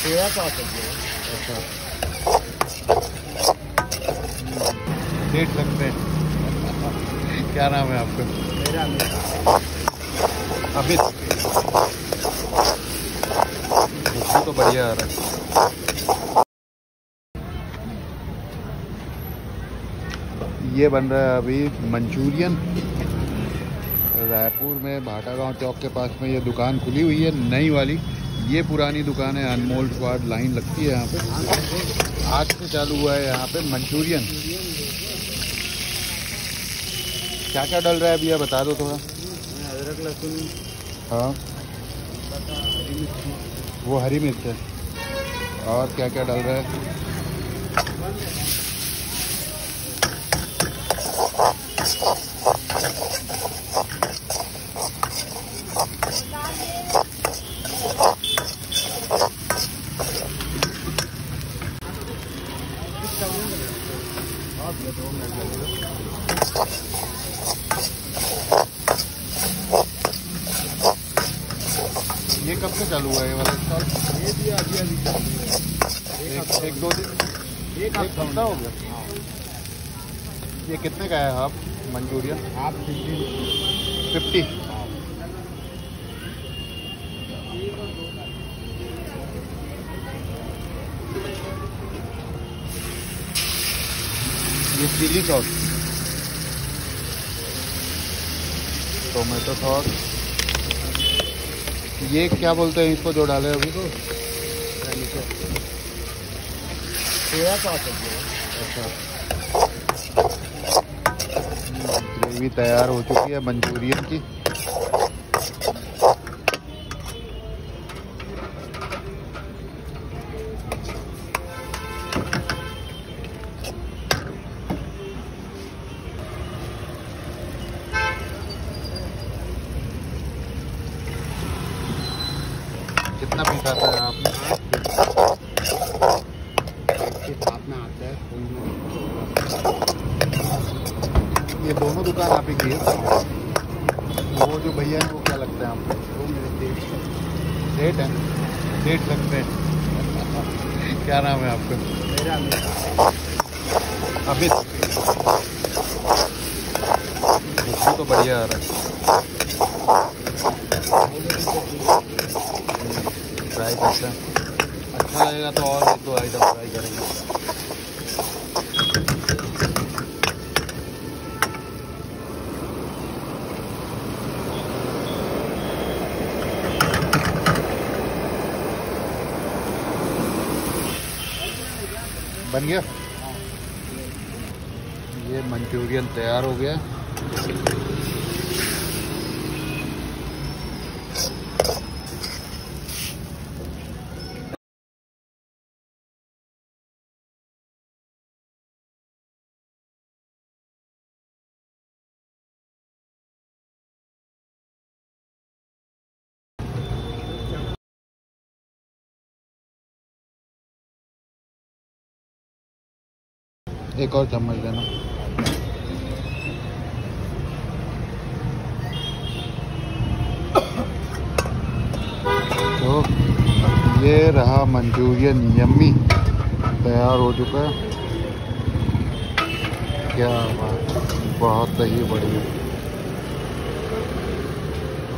Soya sauce है। अच्छा, देख सकते हैं। क्या नाम है आपका? मेरा अमित। खुशबू तो बढ़िया आ रहा है। ये बन रहा है अभी मंचूरियन। रायपुर में भाटा गांव चौक के पास में ये दुकान खुली हुई है नई वाली। ये पुरानी दुकान है, अनमोल स्वाद लाइन लगती है यहाँ पे। आज से चालू हुआ है यहाँ पे मंचूरियन। क्या क्या डल रहा है भैया बता दो थोड़ा। अदरक लहसुन, हाँ, वो हरी मिर्च है। और क्या क्या डल रहा है? ये कब से चालू हुआ है ये वाला स्टॉल? ये भी अभी एक दो दिन, एक हफ्ता हो गया। ये कितने का है आप मंचूरियन? आप 50। ये चिली सॉस, टोमेटो सॉस, ये क्या बोलते हैं इसको जो डाले अभी? तो सोया सॉस है। अच्छा, ग्रेवी तैयार हो चुकी है मंचूरियन की। कितना पीस आता है आप? में आता है ये दोनों दुकान आप ही की है? वो जो भैया हैं वो क्या लगता है आपको? वो मेरे सेठ है, देख सकते हैं। क्या नाम है आपका? मेरा अमित। खुशबू तो बढ़िया आ रहा है। ट्राई करते हैं, अच्छा लगेगा तो और एक दो आइटम ट्राई करेंगे। बन गया, ये मंचूरियन तैयार हो गया। एक और चम्मच देना। तो ये रहा मंचूरियन यम्मी, तैयार हो चुका है। क्या बात, बहुत ही बढ़िया।